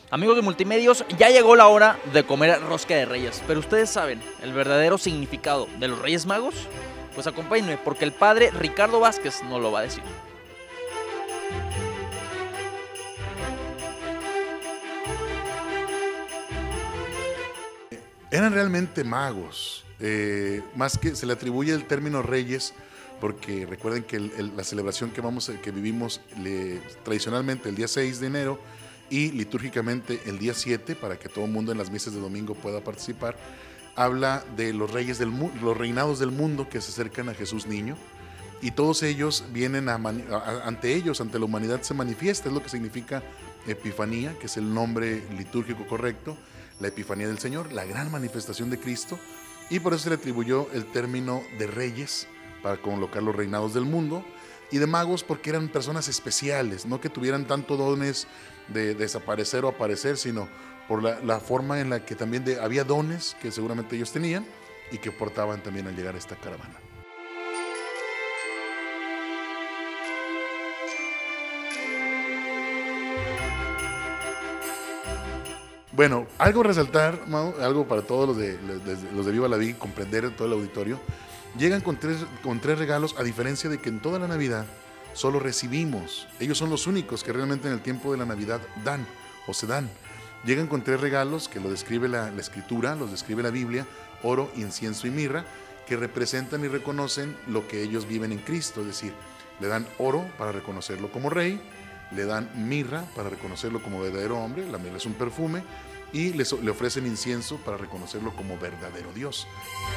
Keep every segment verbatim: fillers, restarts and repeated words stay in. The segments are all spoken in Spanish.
Amigos de Multimedios, ya llegó la hora de comer rosca de reyes, pero ustedes saben el verdadero significado de los Reyes Magos. Pues acompáñenme porque el padre Ricardo Vázquez nos lo va a decir. Eran realmente magos, eh, más que se le atribuye el término reyes, porque recuerden que el, el, la celebración que, vamos a, que vivimos le, tradicionalmente el día seis de enero y litúrgicamente el día siete, para que todo el mundo en las misas de domingo pueda participar, habla de los reyes del mundo, los reinados del mundo que se acercan a Jesús niño, y todos ellos vienen a, a, ante ellos, ante la humanidad se manifiesta, es lo que significa Epifanía, que es el nombre litúrgico correcto, la Epifanía del Señor, la gran manifestación de Cristo, y por eso se le atribuyó el término de reyes, para colocar los reinados del mundo, y de magos porque eran personas especiales, no que tuvieran tanto dones de desaparecer o aparecer, sino por la, la forma en la que también de, había dones que seguramente ellos tenían y que portaban también al llegar a esta caravana. Bueno, algo a resaltar, Mau, algo para todos los de, los de Viva la Vida, comprender todo el auditorio. Llegan con tres, con tres regalos, a diferencia de que en toda la Navidad solo recibimos. Ellos son los únicos que realmente en el tiempo de la Navidad dan o se dan. Llegan con tres regalos que lo describe la, la Escritura, los describe la Biblia: oro, incienso y mirra, que representan y reconocen lo que ellos viven en Cristo. Es decir, le dan oro para reconocerlo como rey, le dan mirra para reconocerlo como verdadero hombre, la mirra es un perfume, y les, le ofrecen incienso para reconocerlo como verdadero Dios.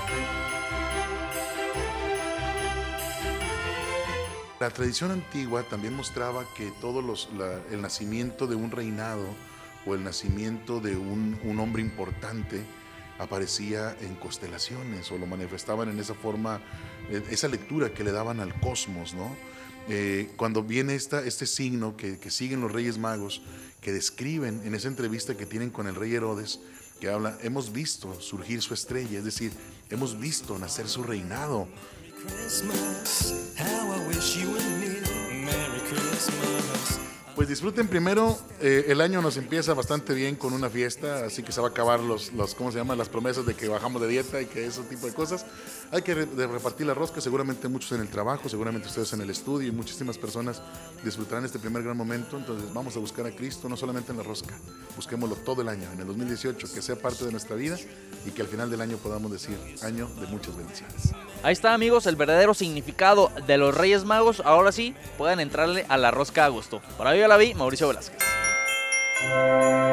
La tradición antigua también mostraba que todos los, la, el nacimiento de un reinado o el nacimiento de un, un hombre importante aparecía en constelaciones o lo manifestaban en esa forma, esa lectura que le daban al cosmos, ¿no? Eh, cuando viene esta, este signo que, que siguen los Reyes Magos, que describen en esa entrevista que tienen con el rey Herodes, que habla, hemos visto surgir su estrella, es decir, hemos visto nacer su reinado. Pues disfruten primero, eh, el año nos empieza bastante bien con una fiesta, así que se va a acabar los, los ¿cómo se llama? Las promesas de que bajamos de dieta y que ese tipo de cosas. Hay que re, de repartir la rosca, seguramente muchos en el trabajo, seguramente ustedes en el estudio y muchísimas personas disfrutarán este primer gran momento. Entonces vamos a buscar a Cristo no solamente en la rosca, busquémoslo todo el año, en el dos mil dieciocho, que sea parte de nuestra vida y que al final del año podamos decir año de muchas bendiciones. Ahí está, amigos, el verdadero significado de los Reyes Magos. Ahora sí, puedan entrarle a la rosca a gusto. Para Viva la Vida, Mauricio Velázquez.